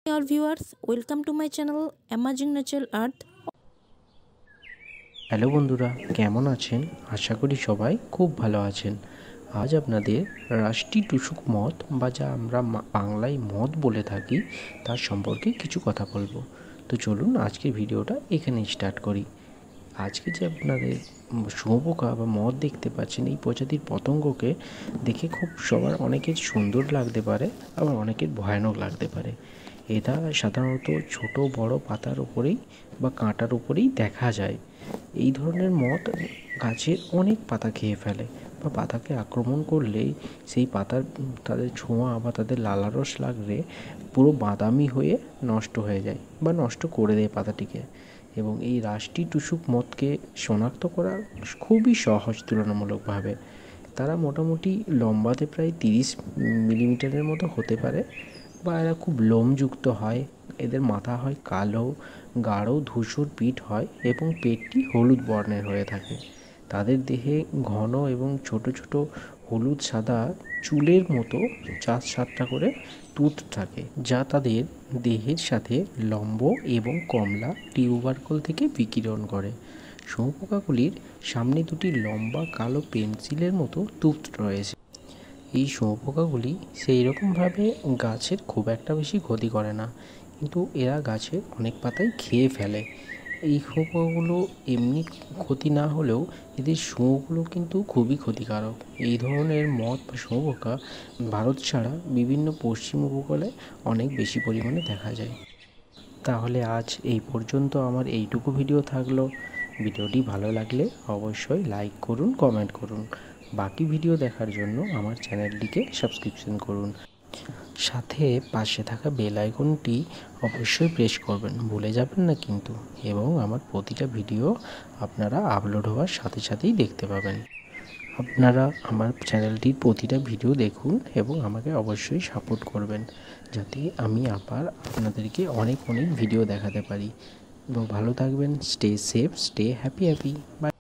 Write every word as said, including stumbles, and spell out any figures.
Your viewers, welcome to my channel Amazing Natural Earth. Hello বন্ধুরা, কেমন আছেন? আশা করি সবাই খুব ভালো আছেন। আজ আপনাদের রাষ্টি টুসুক মদ বা যা আমরা বাংলায় মদ বলে থাকি তার সম্পর্কে কিছু কথা বলবো। তো চলুন আজকের ভিডিওটা এখানেই স্টার্ট করি। আজকে যে আপনাদের শুঁয়োপোকা বা মদ দেখতে পাচ্ছেন, এই প্রজাতির পতঙ্গকে দেখে খুব সবার অনেকের সুন্দর লাগতে পারে, আবার অনেকের ভয়ানক লাগতে পারে। এটা সাধারণত ছোট বড় পাতার উপরেই বা কাঁটার উপরেই দেখা যায়। এই ধরনের মদ গাছের অনেক পাতা খেয়ে ফেলে বা পাতাকে আক্রমণ করলেই সেই পাতার তাদের ছোঁয়া বা তাদের লালারস লাগলে পুরো বাদামি হয়ে নষ্ট হয়ে যায় বা নষ্ট করে দেয় পাতাটিকে। এবং এই রাষ্টি টুসুক মদকে শনাক্ত করা খুবই সহজ তুলনামূলকভাবে। তারা মোটামুটি লম্বাতে প্রায় তিরিশ মিলিমিটারের মতো হতে পারে বা এরা খুব লোমযুক্ত হয়। এদের মাথা হয় কালো, গাঢ় ধূসর পিঠ হয় এবং পেটটি হলুদ বর্ণের হয়ে থাকে। তাদের দেহে ঘন এবং ছোট ছোট হলুদ সাদা চুলের মতো চার সাতটা করে তুঁত থাকে, যা তাদের দেহের সাথে লম্ব এবং কমলা টিউবারকল থেকে বিকিরণ করে। শুঁয়োপোকাগুলির সামনে দুটি লম্বা কালো পেন্সিলের মতো তুঁত রয়েছে। এই শুঁয়োপোকাগুলি সেই রকমভাবে গাছের খুব একটা বেশি ক্ষতি করে না, কিন্তু এরা গাছের অনেক পাতাই খেয়ে ফেলে। এই শুঁয়োপোকাগুলো এমনি ক্ষতি না হলেও এদের শুঁয়োগুলো কিন্তু খুবই ক্ষতিকারক। এই ধরনের মদ বা শুঁয়োপোকা ভারত ছাড়া বিভিন্ন পশ্চিম উপকূলে অনেক বেশি পরিমাণে দেখা যায়। তাহলে আজ এই পর্যন্ত আমার এইটুকু ভিডিও থাকলো। ভিডিওটি ভালো লাগলে অবশ্যই লাইক করুন, কমেন্ট করুন। বাকি ভিডিও দেখার জন্য আমার চ্যানেলটিকে সাবস্ক্রিপশন করুন, সাথে পাশে থাকা বেল আইকনটি অবশ্যই প্রেস করবেন, ভুলে যাবেন না কিন্তু। এবং আমার প্রতিটা ভিডিও আপনারা আপলোড হওয়ার সাথে সাথেই দেখতে পাবেন। আপনারা আমার চ্যানেলটির প্রতিটা ভিডিও দেখুন এবং আমাকে অবশ্যই সাপোর্ট করবেন, যাতে আমি আবার আপনাদেরকে অনেক অনেক ভিডিও দেখাতে পারি। এবং ভালো থাকবেন, stay safe, stay happy happy by.